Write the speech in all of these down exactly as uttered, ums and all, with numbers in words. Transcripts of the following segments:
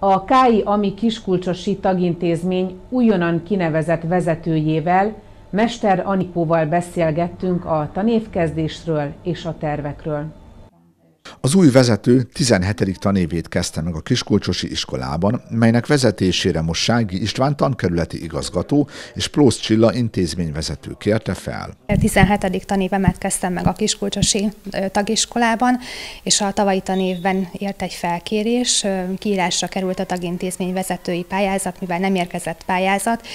A Kályi Ami Kiskulcsosi Tagintézmény újonnan kinevezett vezetőjével, Mester Anikóval beszélgettünk a tanévkezdésről és a tervekről. Az új vezető tizenhetedik tanévét kezdte meg a Kiskulcsosi iskolában, melynek vezetésére most Sági István tankerületi igazgató és Plósz Csilla intézményvezető kérte fel. tizenhetedik tanévemet kezdtem meg a Kiskulcsosi tagiskolában, és a tavalyi tanévben ért egy felkérés, kiírásra került a tagintézmény vezetői pályázat, mivel nem érkezett pályázat,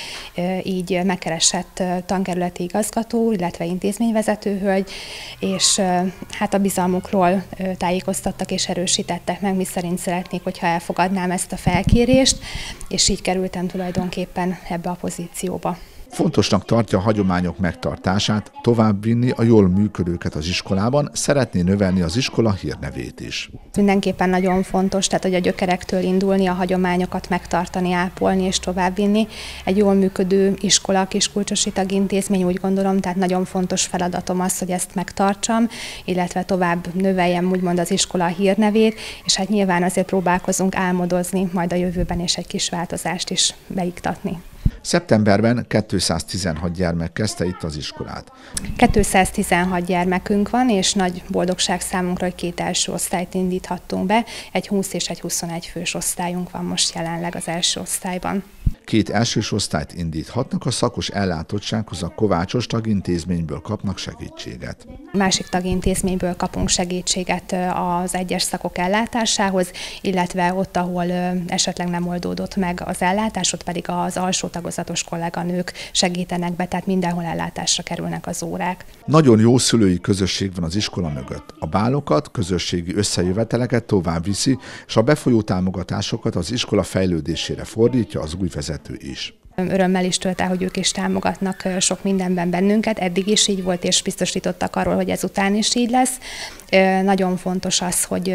így megkeresett tankerületi igazgató, illetve intézményvezető hölgy, és hát a bizalmukról tájékoztattak és erősítettek meg, miszerint szeretnék, hogyha elfogadnám ezt a felkérést, és így kerültem tulajdonképpen ebbe a pozícióba. Fontosnak tartja a hagyományok megtartását, továbbvinni a jól működőket az iskolában, szeretné növelni az iskola hírnevét is. Mindenképpen nagyon fontos, tehát hogy a gyökerektől indulni, a hagyományokat megtartani, ápolni és továbbvinni. Egy jól működő iskola, a Kiskulcsosi Tagintézmény, úgy gondolom, tehát nagyon fontos feladatom az, hogy ezt megtartsam, illetve tovább növeljem úgymond az iskola hírnevét, és hát nyilván azért próbálkozunk álmodozni, majd a jövőben és egy kis változást is beiktatni. Szeptemberben kétszáztizenhat gyermek kezdte itt az iskolát. kétszáztizenhat gyermekünk van, és nagy boldogság számunkra, hogy két első osztályt indíthattunk be. Egy húsz és egy huszonegy fős osztályunk van most jelenleg az első osztályban. Két elsős osztályt indíthatnak, a szakos ellátottsághoz a Kovácsos tagintézményből kapnak segítséget. Másik tagintézményből kapunk segítséget az egyes szakok ellátásához, illetve ott, ahol esetleg nem oldódott meg az ellátás, ott pedig az alsó tagozatos kolléganők segítenek be, tehát mindenhol ellátásra kerülnek az órák. Nagyon jó szülői közösség van az iskola mögött. A bálokat, közösségi összejöveteleket tovább viszi, és a befolyó támogatásokat az iskola fejlődésére fordítja az új vezető is. Örömmel is tölt el, hogy ők is támogatnak sok mindenben bennünket, eddig is így volt, és biztosítottak arról, hogy ezután is így lesz. Nagyon fontos az, hogy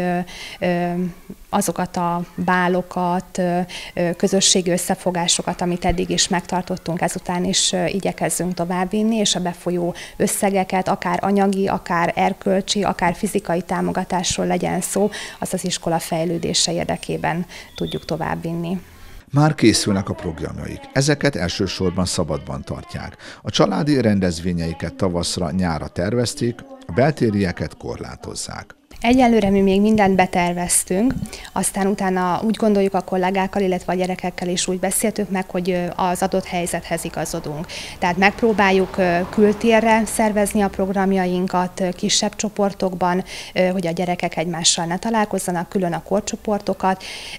azokat a bálokat, közösségi összefogásokat, amit eddig is megtartottunk, ezután is igyekezzünk továbbvinni, és a befolyó összegeket, akár anyagi, akár erkölcsi, akár fizikai támogatásról legyen szó, az az iskola fejlődése érdekében tudjuk továbbvinni. Már készülnek a programjaik. Ezeket elsősorban szabadban tartják. A családi rendezvényeiket tavaszra, nyárra tervezték, a beltérieket korlátozzák. Egyelőre mi még mindent beterveztünk, aztán utána úgy gondoljuk a kollégákkal, illetve a gyerekekkel is úgy beszéltük meg, hogy az adott helyzethez igazodunk. Tehát megpróbáljuk kültérre szervezni a programjainkat kisebb csoportokban, hogy a gyerekek egymással ne találkozzanak, külön a korcsoportokat,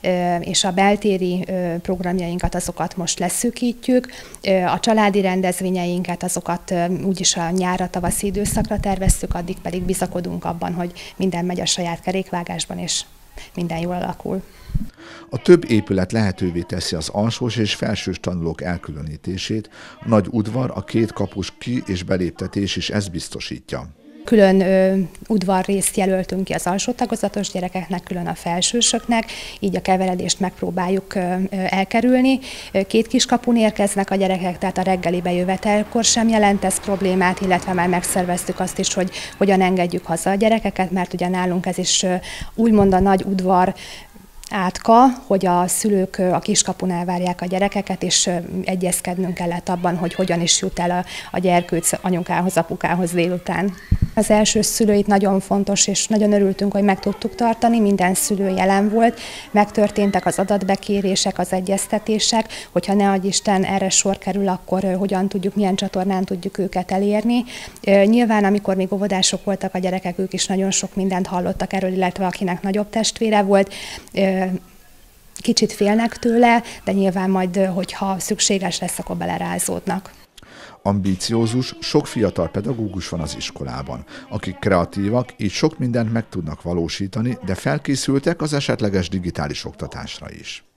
és a beltéri programjainkat azokat most leszűkítjük. A családi rendezvényeinket azokat úgyis a nyárra, tavaszi időszakra terveztük, addig pedig bizakodunk abban, hogy minden megy a saját kerékvágásban, és minden jól alakul. A több épület lehetővé teszi az alsós és felsős tanulók elkülönítését, a nagy udvar, a két kapus ki- és beléptetés is ezt biztosítja. Külön ö, udvarrészt jelöltünk ki az alsó tagozatos gyerekeknek, külön a felsősöknek, így a keveredést megpróbáljuk ö, elkerülni. Két kiskapun érkeznek a gyerekek, tehát a reggeli bejövetelkor sem jelent ez problémát, illetve már megszerveztük azt is, hogy hogyan engedjük haza a gyerekeket, mert ugye nálunk ez is ö, úgymond a nagy udvar átka, hogy a szülők a kiskapunál várják a gyerekeket, és egyezkednünk kellett abban, hogy hogyan is jut el a, a gyerkőc anyukához, apukához délután. Az első szülőit nagyon fontos, és nagyon örültünk, hogy meg tudtuk tartani, minden szülő jelen volt, megtörténtek az adatbekérések, az egyeztetések, hogyha ne adj Isten erre sor kerül, akkor hogyan tudjuk, milyen csatornán tudjuk őket elérni. Nyilván, amikor még óvodások voltak a gyerekek, ők is nagyon sok mindent hallottak erről, illetve akinek nagyobb testvére volt, kicsit félnek tőle, de nyilván majd, hogyha szükséges lesz, akkor belerázódnak. Ambíciózus, sok fiatal pedagógus van az iskolában, akik kreatívak, így sok mindent meg tudnak valósítani, de felkészültek az esetleges digitális oktatásra is.